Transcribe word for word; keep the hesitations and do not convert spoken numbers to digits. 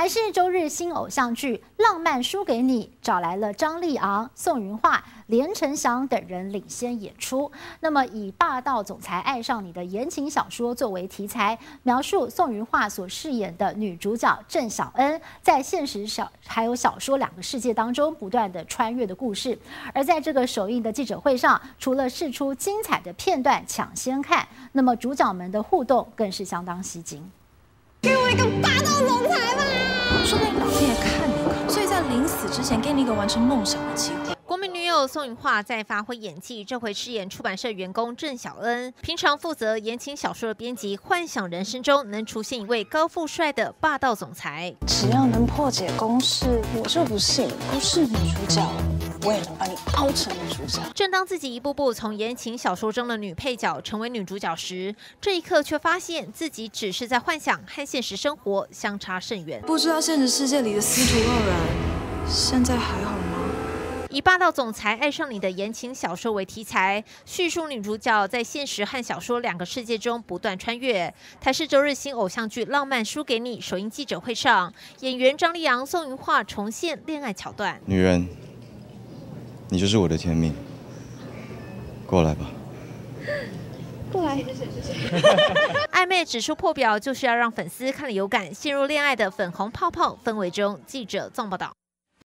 台视周日新偶像剧《浪漫输给你》找来了张立昂、宋芸樺、连城祥等人领先演出。那么，以霸道总裁爱上你的言情小说作为题材，描述宋芸樺所饰演的女主角郑晓恩在现实小还有小说两个世界当中不断的穿越的故事。而在这个首映的记者会上，除了释出精彩的片段抢先看，那么主角们的互动更是相当吸睛。 给我一个霸道总裁吧！ 说不定老天爷看你，所以在临死之前给你一个完成梦想的机会。 国民女友宋芸樺在发挥演技，这回饰演出版社员工郑晓恩。平常负责言情小说的编辑，幻想人生中能出现一位高富帅的霸道总裁。 只要能破解公式，我就不信不是女主角，我也能把你凹成女主角。 正当自己一步步从言情小说中的女配角成为女主角时，这一刻却发现自己只是在幻想，和现实生活相差甚远。 不知道现实世界里的司徒二人现在还好吗？ 以霸道总裁爱上你的言情小说为题材，叙述女主角在现实和小说两个世界中不断穿越。台视周日新偶像剧《浪漫输给你》首映记者会上，演员张立昂、宋芸樺重现恋爱桥段。 女人，你就是我的天命，过来吧。 过来， 暧昧指数破表，就是要让粉丝看了有感，陷入恋爱的粉红泡泡氛围中。记者纵报道。